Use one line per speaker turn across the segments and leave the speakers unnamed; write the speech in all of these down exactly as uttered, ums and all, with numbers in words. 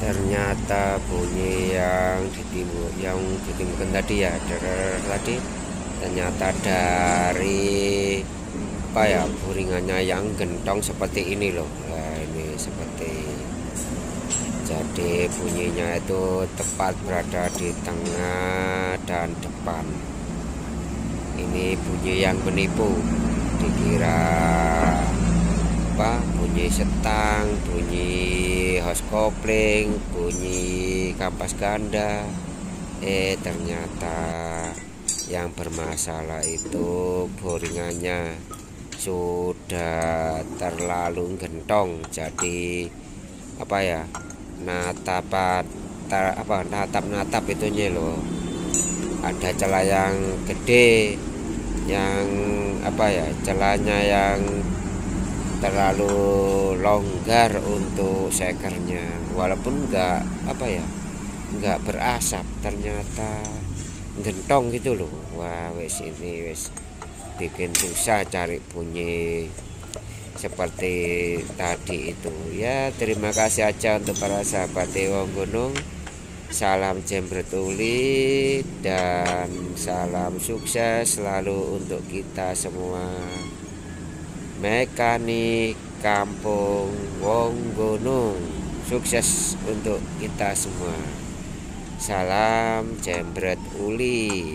Ternyata bunyi yang ditimbul yang ditimbulkan tadi ya der, tadi ternyata dari apa ya, buringannya yang gentong seperti ini loh. Nah ini seperti, jadi bunyinya itu tepat berada di tengah dan depan. Ini bunyi yang menipu, dikira apa, bunyi setang, bunyi hos kopling, bunyi kampas ganda. Eh ternyata yang bermasalah itu boringannya sudah terlalu gentong. Jadi apa ya, natap tar, apa natap-natap itunya loh, ada celah yang gede, yang apa ya, celahnya yang terlalu longgar untuk sekernya, walaupun enggak apa ya, enggak berasap, ternyata gentong gitu loh. Wah wes ini wes bikin susah cari bunyi seperti tadi itu ya. Terima kasih aja untuk para sahabat Wong Gunung. Salam jembret uli dan salam sukses selalu untuk kita semua mekanik kampung Wong Gunung. Sukses untuk kita semua. Salam jembret uli.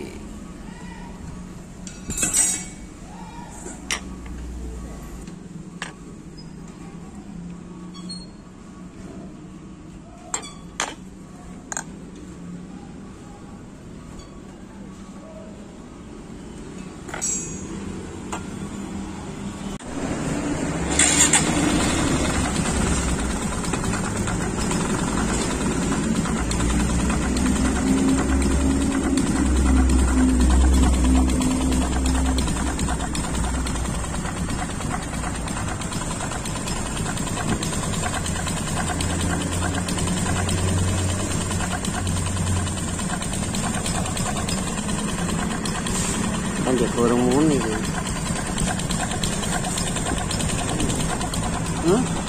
Anjir burung muni. Hmm?